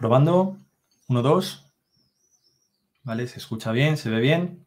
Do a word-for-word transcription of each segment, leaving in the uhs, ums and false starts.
Probando. Uno, dos. Vale, se escucha bien, se ve bien.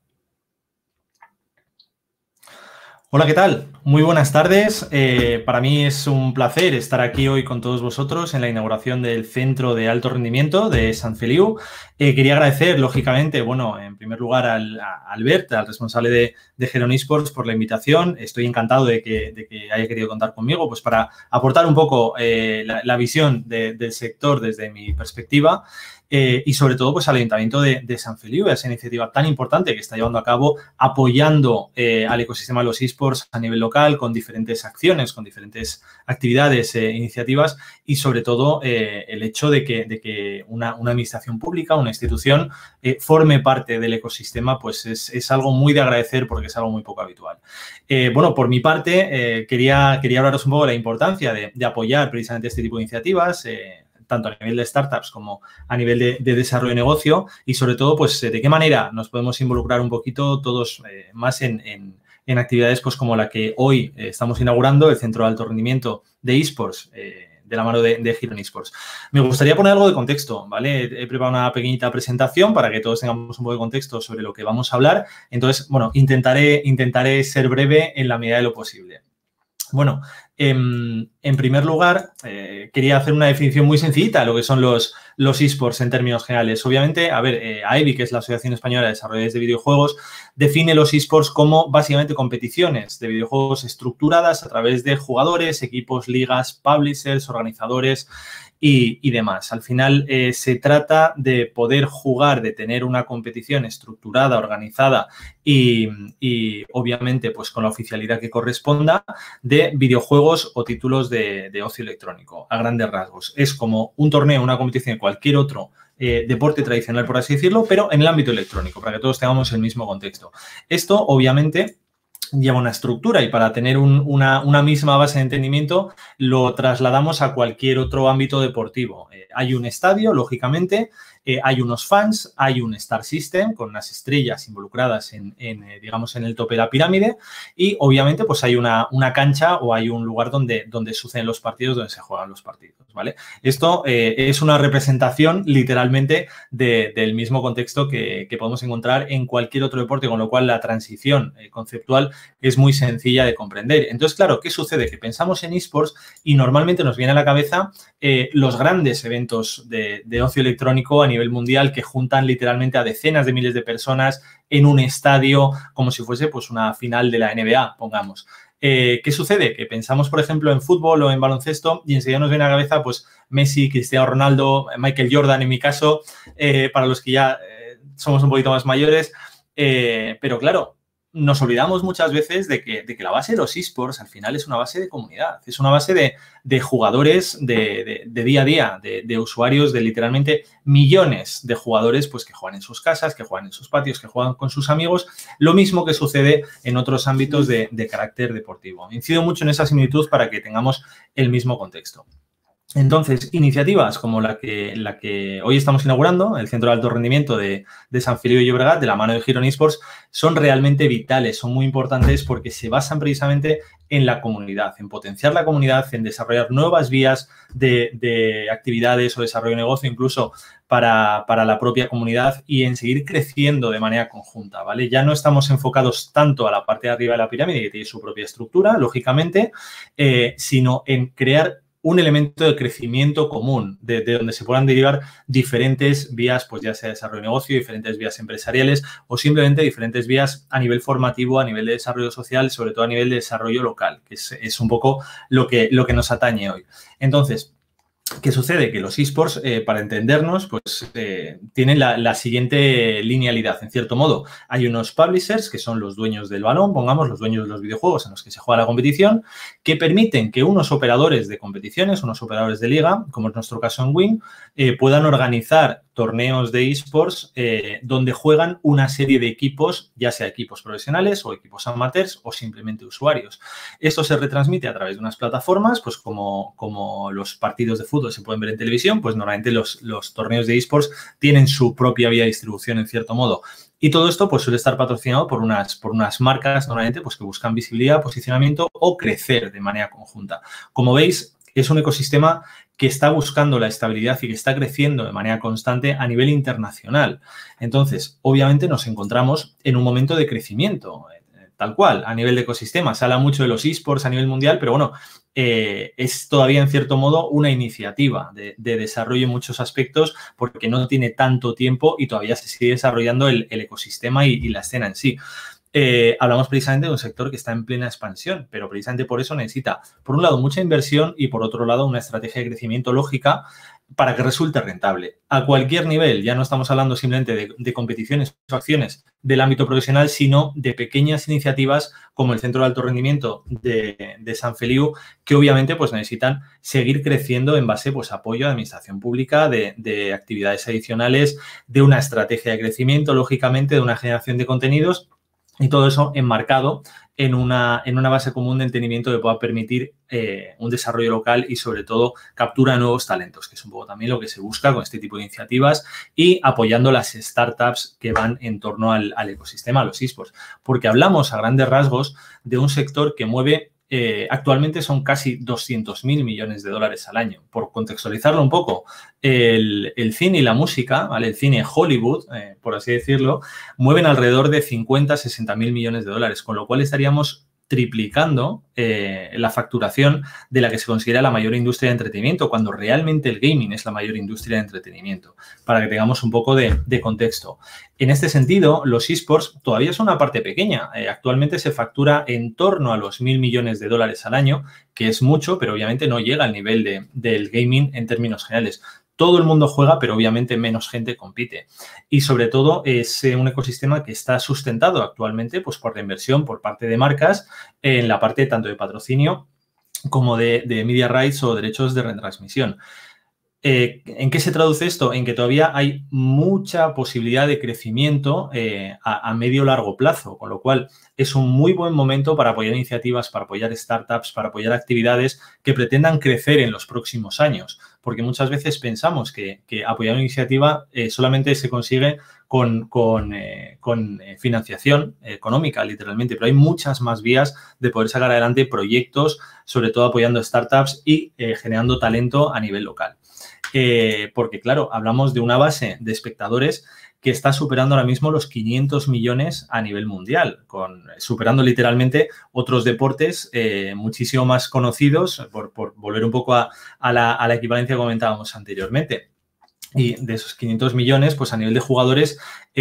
Hola, ¿qué tal? Muy buenas tardes. Eh, para mí es un placer estar aquí hoy con todos vosotros en la inauguración del Centro de Alto Rendimiento de Sant Feliu. Eh, quería agradecer, lógicamente, bueno, en primer lugar al, a Albert, al responsable de, de Giron Esports, por la invitación. Estoy encantado de que, de que haya querido contar conmigo pues, para aportar un poco eh, la, la visión de, del sector desde mi perspectiva. Eh, y sobre todo pues al Ayuntamiento de, de Sant Feliu, esa iniciativa tan importante que está llevando a cabo apoyando eh, al ecosistema de los esports a nivel local con diferentes acciones, con diferentes actividades, e iniciativas y sobre todo eh, el hecho de que, de que una, una administración pública, una institución eh, forme parte del ecosistema pues es, es algo muy de agradecer porque es algo muy poco habitual. Eh, bueno, por mi parte eh, quería, quería hablaros un poco de la importancia de, de apoyar precisamente este tipo de iniciativas eh, tanto a nivel de startups como a nivel de, de desarrollo de negocio y sobre todo, pues, de qué manera nos podemos involucrar un poquito todos eh, más en, en, en actividades pues como la que hoy eh, estamos inaugurando, el Centro de Alto Rendimiento de eSports, eh, de la mano de, de Giron Esports. Me gustaría poner algo de contexto, ¿vale? He preparado una pequeñita presentación para que todos tengamos un poco de contexto sobre lo que vamos a hablar. Entonces, bueno, intentaré, intentaré ser breve en la medida de lo posible. Bueno, en, en primer lugar, eh, quería hacer una definición muy sencillita de lo que son los, los esports en términos generales. Obviamente, a ver, eh, A E B I, que es la Asociación Española de Desarrolladores de Videojuegos, define los esports como básicamente competiciones de videojuegos estructuradas a través de jugadores, equipos, ligas, publishers, organizadores y, y demás. Al final, eh, se trata de poder jugar, de tener una competición estructurada, organizada y, y obviamente, pues con la oficialidad que corresponda de videojuegos o títulos de, de ocio electrónico, a grandes rasgos. Es como un torneo, una competición de cualquier otro eh, deporte tradicional, por así decirlo, pero en el ámbito electrónico, para que todos tengamos el mismo contexto. Esto, obviamente, lleva una estructura y para tener un, una, una misma base de entendimiento lo trasladamos a cualquier otro ámbito deportivo. Eh, hay un estadio, lógicamente, eh, hay unos fans, hay un Star System con unas estrellas involucradas en, en eh, digamos, en el tope de la pirámide y, obviamente, pues hay una, una cancha o hay un lugar donde, donde suceden los partidos, donde se juegan los partidos, ¿vale? Esto eh, es una representación, literalmente, de, del mismo contexto que, que podemos encontrar en cualquier otro deporte, con lo cual la transición eh, conceptual es muy sencilla de comprender. Entonces, claro, ¿qué sucede? Que pensamos en esports y normalmente nos viene a la cabeza eh, los grandes eventos de, de ocio electrónico a nivel mundial que juntan literalmente a decenas de miles de personas en un estadio como si fuese pues una final de la N B A, pongamos. Eh, ¿Qué sucede? Que pensamos, por ejemplo, en fútbol o en baloncesto y enseguida nos viene a la cabeza pues Messi, Cristiano Ronaldo, Michael Jordan en mi caso, eh, para los que ya eh, somos un poquito más mayores, eh, pero claro, nos olvidamos muchas veces de que, de que la base de los esports al final es una base de comunidad, es una base de, de jugadores de, de, de día a día, de, de usuarios, de literalmente millones de jugadores pues, que juegan en sus casas, que juegan en sus patios, que juegan con sus amigos, lo mismo que sucede en otros ámbitos de, de carácter deportivo. Incido mucho en esa similitud para que tengamos el mismo contexto. Entonces, iniciativas como la que, la que hoy estamos inaugurando, el Centro de Alto Rendimiento de, de Sant Feliu de Llobregat, de la mano de Giron Esports, son realmente vitales, son muy importantes porque se basan precisamente en la comunidad, en potenciar la comunidad, en desarrollar nuevas vías de, de actividades o desarrollo de negocio, incluso para, para la propia comunidad y en seguir creciendo de manera conjunta, ¿vale? Ya no estamos enfocados tanto a la parte de arriba de la pirámide, que tiene su propia estructura, lógicamente, eh, sino en crear un elemento de crecimiento común, de, de donde se puedan derivar diferentes vías, pues ya sea de desarrollo de negocio, diferentes vías empresariales o simplemente diferentes vías a nivel formativo, a nivel de desarrollo social, sobre todo a nivel de desarrollo local, que es, es un poco lo que, lo que nos atañe hoy. Entonces, ¿qué sucede? Que los esports, eh, para entendernos, pues eh, tienen la, la siguiente linealidad, en cierto modo. Hay unos publishers, que son los dueños del balón, pongamos, los dueños de los videojuegos en los que se juega la competición, que permiten que unos operadores de competiciones, unos operadores de liga, como es nuestro caso en Win, eh, puedan organizar torneos de esports eh, donde juegan una serie de equipos, ya sea equipos profesionales o equipos amateurs o simplemente usuarios. Esto se retransmite a través de unas plataformas, pues como, como los partidos de fútbol se pueden ver en televisión, pues normalmente los, los torneos de esports tienen su propia vía de distribución en cierto modo. Y todo esto pues suele estar patrocinado por unas, por unas marcas normalmente pues que buscan visibilidad, posicionamiento o crecer de manera conjunta. Como veis, es un ecosistema que está buscando la estabilidad y que está creciendo de manera constante a nivel internacional. Entonces, obviamente nos encontramos en un momento de crecimiento, tal cual, a nivel de ecosistema. Se habla mucho de los eSports a nivel mundial, pero bueno, eh, es todavía en cierto modo una iniciativa de, de desarrollo en muchos aspectos porque no tiene tanto tiempo y todavía se sigue desarrollando el, el ecosistema y, y la escena en sí. Eh, hablamos precisamente de un sector que está en plena expansión, pero precisamente por eso necesita, por un lado, mucha inversión y, por otro lado, una estrategia de crecimiento lógica para que resulte rentable. A cualquier nivel, ya no estamos hablando simplemente de, de competiciones o acciones del ámbito profesional, sino de pequeñas iniciativas como el Centro de Alto Rendimiento de, de San Feliu, que obviamente pues, necesitan seguir creciendo en base pues, a apoyo de administración pública, de, de actividades adicionales, de una estrategia de crecimiento, lógicamente, de una generación de contenidos. Y todo eso enmarcado en una, en una base común de entendimiento que pueda permitir eh, un desarrollo local y, sobre todo, captura de nuevos talentos, que es un poco también lo que se busca con este tipo de iniciativas y apoyando las startups que van en torno al, al ecosistema, a los eSports. Porque hablamos a grandes rasgos de un sector que mueve, eh, actualmente son casi doscientos mil millones de dólares al año. Por contextualizarlo un poco, el, el cine y la música, ¿vale? El cine Hollywood, eh, por así decirlo, mueven alrededor de cincuenta a sesenta mil millones de dólares, con lo cual estaríamos triplicando eh, la facturación de la que se considera la mayor industria de entretenimiento, cuando realmente el gaming es la mayor industria de entretenimiento, para que tengamos un poco de, de contexto. En este sentido, los eSports todavía son una parte pequeña. Eh, actualmente se factura en torno a los mil millones de dólares al año, que es mucho, pero obviamente no llega al nivel de, del gaming en términos generales. Todo el mundo juega, pero obviamente menos gente compite. Y sobre todo es un ecosistema que está sustentado actualmente pues, por la inversión por parte de marcas en la parte tanto de patrocinio como de, de media rights o derechos de retransmisión. Eh, ¿En qué se traduce esto? En que todavía hay mucha posibilidad de crecimiento eh, a, a medio largo plazo, con lo cual es un muy buen momento para apoyar iniciativas, para apoyar startups, para apoyar actividades que pretendan crecer en los próximos años, porque muchas veces pensamos que, que apoyar una iniciativa eh, solamente se consigue con, con, eh, con eh, financiación económica, literalmente, pero hay muchas más vías de poder sacar adelante proyectos, sobre todo apoyando startups y eh, generando talento a nivel local. Eh, porque, claro, hablamos de una base de espectadores que está superando ahora mismo los quinientos millones a nivel mundial, con, superando literalmente otros deportes eh, muchísimo más conocidos, por, por volver un poco a, a, la, a la equivalencia que comentábamos anteriormente. Y de esos quinientos millones, pues a nivel de jugadores,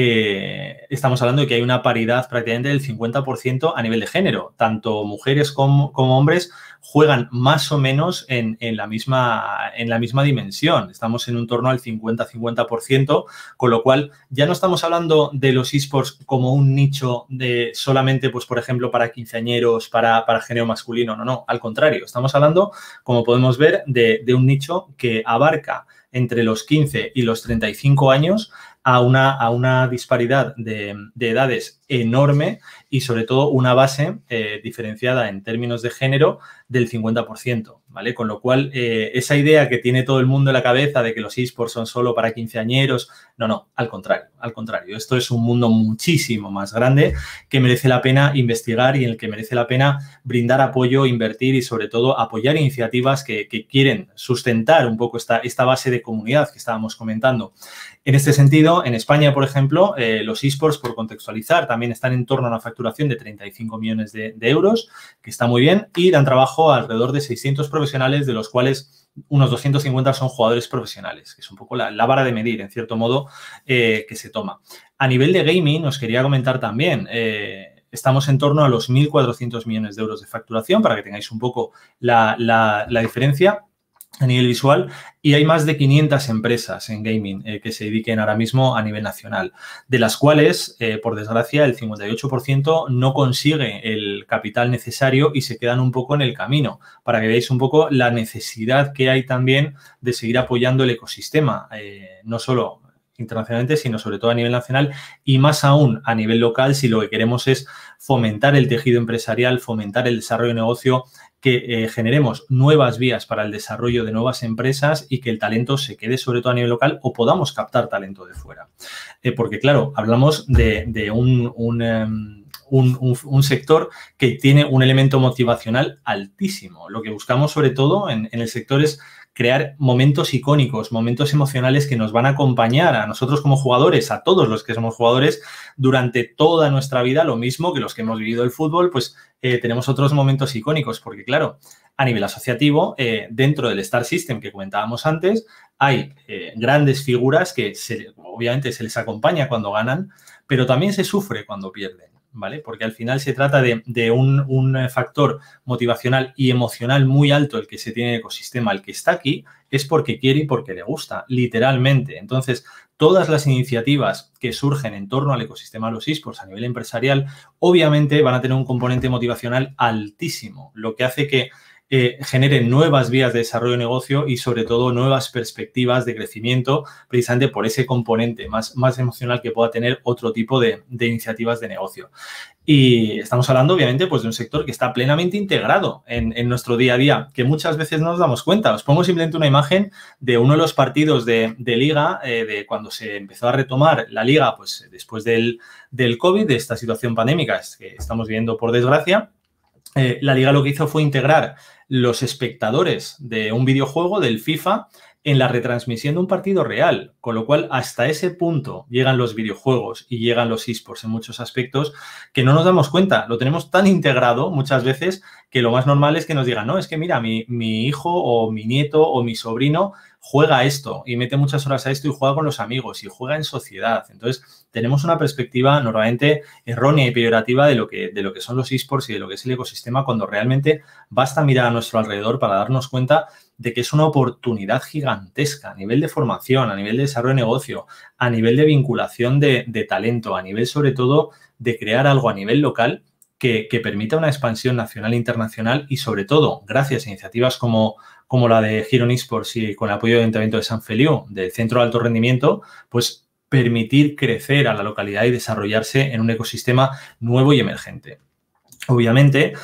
eh, estamos hablando de que hay una paridad prácticamente del cincuenta por ciento a nivel de género. Tanto mujeres como, como hombres juegan más o menos en, en, la misma, en la misma dimensión. Estamos en un torno al cincuenta a cincuenta por ciento, con lo cual ya no estamos hablando de los eSports como un nicho de solamente, pues por ejemplo, para quinceañeros, para, para género masculino. No, no, al contrario. Estamos hablando, como podemos ver, de, de un nicho que abarca entre los quince y los treinta y cinco años a una, a una disparidad de, de edades enorme y, sobre todo, una base eh, diferenciada en términos de género del cincuenta por ciento, ¿vale? Con lo cual, eh, esa idea que tiene todo el mundo en la cabeza de que los eSports son solo para quinceañeros, no, no, al contrario, al contrario. Esto es un mundo muchísimo más grande que merece la pena investigar y en el que merece la pena brindar apoyo, invertir y, sobre todo, apoyar iniciativas que, que quieren sustentar un poco esta, esta base de comunidad que estábamos comentando. En este sentido, en España, por ejemplo, eh, los eSports, por contextualizar, también están en torno a una facturación de treinta y cinco millones de, de euros, que está muy bien, y dan trabajo a alrededor de seiscientos profesionales, de los cuales unos doscientos cincuenta son jugadores profesionales, que es un poco la, la vara de medir, en cierto modo, eh, que se toma. A nivel de gaming, os quería comentar también, eh, estamos en torno a los mil cuatrocientos millones de euros de facturación, para que tengáis un poco la, la, la diferencia a nivel visual, y hay más de quinientas empresas en gaming eh, que se dediquen ahora mismo a nivel nacional, de las cuales, eh, por desgracia, el cincuenta y ocho por ciento no consigue el capital necesario y se quedan un poco en el camino, para que veáis un poco la necesidad que hay también de seguir apoyando el ecosistema, eh, no solo internacionalmente, sino sobre todo a nivel nacional y más aún a nivel local, si lo que queremos es fomentar el tejido empresarial, fomentar el desarrollo de negocio, que eh, generemos nuevas vías para el desarrollo de nuevas empresas y que el talento se quede sobre todo a nivel local o podamos captar talento de fuera. Eh, porque, claro, hablamos de, de un, un, um, un, un, un sector que tiene un elemento motivacional altísimo. Lo que buscamos sobre todo en, en el sector es crear momentos icónicos, momentos emocionales que nos van a acompañar a nosotros como jugadores, a todos los que somos jugadores, durante toda nuestra vida, lo mismo que los que hemos vivido el fútbol, pues eh, tenemos otros momentos icónicos, porque claro, a nivel asociativo, eh, dentro del Star System que comentábamos antes, hay eh, grandes figuras que se, obviamente se les acompaña cuando ganan, pero también se sufre cuando pierden. ¿Vale? Porque al final se trata de, de un, un factor motivacional y emocional muy alto el que se tiene en el ecosistema. El que está aquí es porque quiere y porque le gusta, literalmente. Entonces, todas las iniciativas que surgen en torno al ecosistema de los eSports a nivel empresarial, obviamente van a tener un componente motivacional altísimo, lo que hace que Eh, generen nuevas vías de desarrollo de negocio y, sobre todo, nuevas perspectivas de crecimiento, precisamente por ese componente más, más emocional que pueda tener otro tipo de, de iniciativas de negocio. Y estamos hablando, obviamente, pues de un sector que está plenamente integrado en, en nuestro día a día, que muchas veces no nos damos cuenta. Os pongo simplemente una imagen de uno de los partidos de, de Liga, eh, de cuando se empezó a retomar la Liga, pues después del, del COVID, de esta situación pandémica que estamos viviendo, por desgracia. Eh, la Liga lo que hizo fue integrar los espectadores de un videojuego, del FIFA, en la retransmisión de un partido real, con lo cual hasta ese punto llegan los videojuegos y llegan los eSports en muchos aspectos que no nos damos cuenta. Lo tenemos tan integrado muchas veces que lo más normal es que nos digan, no, es que mira, mi, mi hijo o mi nieto o mi sobrino juega a esto y mete muchas horas a esto y juega con los amigos y juega en sociedad. Entonces, tenemos una perspectiva normalmente errónea y peyorativa de lo que, de lo que son los eSports y de lo que es el ecosistema, cuando realmente basta mirar a nuestro alrededor para darnos cuenta de que es una oportunidad gigantesca a nivel de formación, a nivel de desarrollo de negocio, a nivel de vinculación de, de talento, a nivel, sobre todo, de crear algo a nivel local que, que permita una expansión nacional e internacional y, sobre todo, gracias a iniciativas como, como la de Giron eSports y con el apoyo del Ayuntamiento de San Feliu, del Centro de Alto Rendimiento, pues permitir crecer a la localidad y desarrollarse en un ecosistema nuevo y emergente. Obviamente,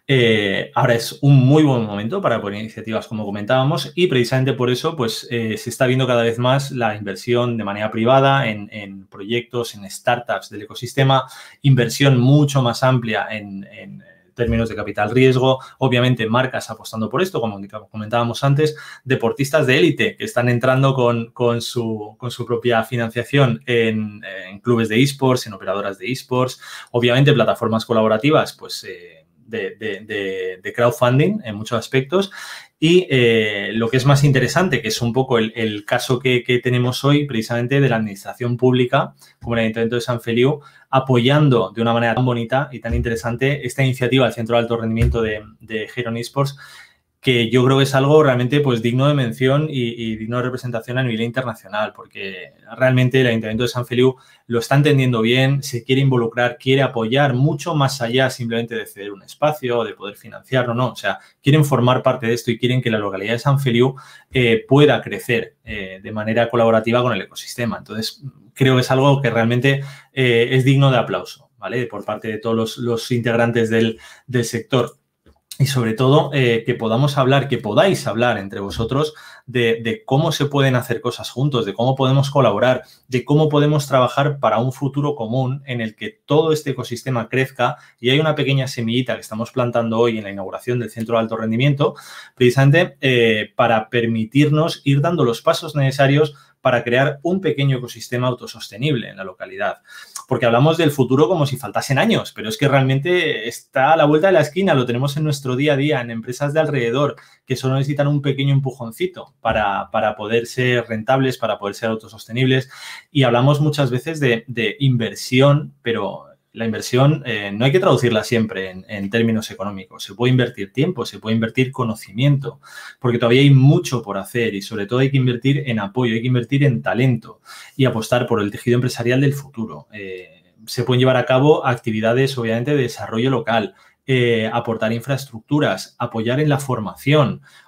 Eh, ahora es un muy buen momento para poner iniciativas, como comentábamos, y precisamente por eso pues, eh, se está viendo cada vez más la inversión de manera privada en, en proyectos, en startups del ecosistema, inversión mucho más amplia en, en términos de capital riesgo, obviamente marcas apostando por esto, como comentábamos antes, deportistas de élite que están entrando con, con, su, con su propia financiación en, en clubes de eSports, en operadoras de eSports, obviamente plataformas colaborativas, pues eh, De, de, de, de crowdfunding en muchos aspectos y eh, lo que es más interesante, que es un poco el, el caso que, que tenemos hoy precisamente de la administración pública, como el Ayuntamiento de San Feliu, apoyando de una manera tan bonita y tan interesante esta iniciativa del Centro de Alto Rendimiento de, de Giron eSports, que yo creo que es algo realmente pues, digno de mención y, y digno de representación a nivel internacional, porque realmente el Ayuntamiento de San Feliu lo está entendiendo bien, se quiere involucrar, quiere apoyar mucho más allá simplemente de ceder un espacio, de poder financiarlo, no, o sea, quieren formar parte de esto y quieren que la localidad de San Feliu eh, pueda crecer eh, de manera colaborativa con el ecosistema. Entonces, creo que es algo que realmente eh, es digno de aplauso, ¿vale? Por parte de todos los, los integrantes del, del sector. Y sobre todo eh, que podamos hablar, que podáis hablar entre vosotros de, de cómo se pueden hacer cosas juntos, de cómo podemos colaborar, de cómo podemos trabajar para un futuro común en el que todo este ecosistema crezca. Y hay una pequeña semillita que estamos plantando hoy en la inauguración del Centro de Alto Rendimiento, precisamente eh, para permitirnos ir dando los pasos necesarios para crear un pequeño ecosistema autosostenible en la localidad. Porque hablamos del futuro como si faltasen años, pero es que realmente está a la vuelta de la esquina, lo tenemos en nuestro día a día, en empresas de alrededor, que solo necesitan un pequeño empujoncito para, para poder ser rentables, para poder ser autosostenibles. Y hablamos muchas veces de, de inversión, pero la inversión eh, no hay que traducirla siempre en, en términos económicos. Se puede invertir tiempo, se puede invertir conocimiento, porque todavía hay mucho por hacer y sobre todo hay que invertir en apoyo, hay que invertir en talento y apostar por el tejido empresarial del futuro. Eh, se pueden llevar a cabo actividades, obviamente, de desarrollo local, eh, aportar infraestructuras, apoyar en la formación.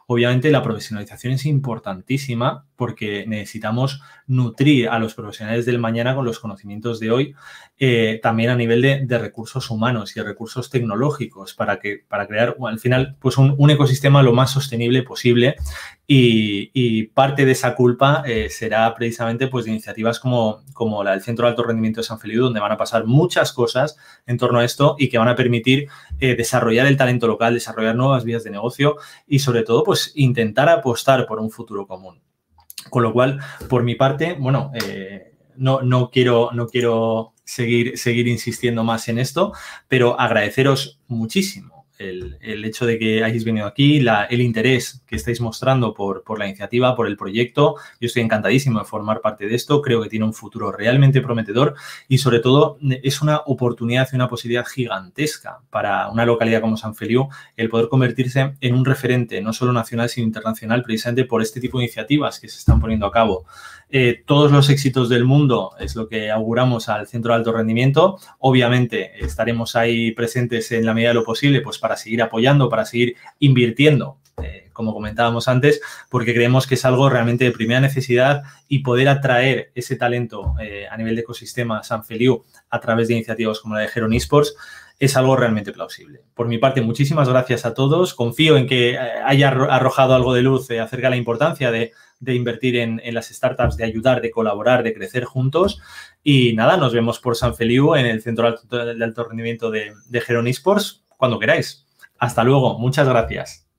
obviamente la profesionalización es importantísima porque necesitamos nutrir a los profesionales del mañana con los conocimientos de hoy, eh, también a nivel de, de recursos humanos y de recursos tecnológicos para, que, para crear, bueno, al final, pues un, un ecosistema lo más sostenible posible. Y, y parte de esa culpa eh, será precisamente pues, de iniciativas como, como la del Centro de Alto Rendimiento de San Feliu, donde van a pasar muchas cosas en torno a esto y que van a permitir eh, desarrollar el talento local, desarrollar nuevas vías de negocio y, sobre todo, pues intentar apostar por un futuro común. Con lo cual, por mi parte, bueno, eh, no, no quiero, no quiero seguir, seguir insistiendo más en esto, pero agradeceros muchísimo El, el hecho de que hayáis venido aquí, la, el interés que estáis mostrando por, por la iniciativa, por el proyecto. Yo estoy encantadísimo de formar parte de esto. Creo que tiene un futuro realmente prometedor y, sobre todo, es una oportunidad y una posibilidad gigantesca para una localidad como San Feliu el poder convertirse en un referente, no solo nacional, sino internacional, precisamente por este tipo de iniciativas que se están poniendo a cabo. Eh, todos los éxitos del mundo es lo que auguramos al Centro de Alto Rendimiento. Obviamente estaremos ahí presentes en la medida de lo posible pues para seguir apoyando, para seguir invirtiendo, eh, como comentábamos antes, porque creemos que es algo realmente de primera necesidad y poder atraer ese talento eh, a nivel de ecosistema San Feliu a través de iniciativas como la de Heron Esports es algo realmente plausible. Por mi parte, muchísimas gracias a todos. Confío en que haya arrojado algo de luz eh, acerca de la importancia de de invertir en, en las startups, de ayudar, de colaborar, de crecer juntos. Y nada, nos vemos por San Feliu en el Centro de Alto Rendimiento de, de Heron Esports cuando queráis. Hasta luego. Muchas gracias.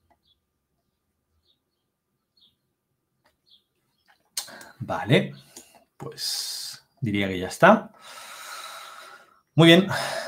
Vale, pues diría que ya está. Muy bien.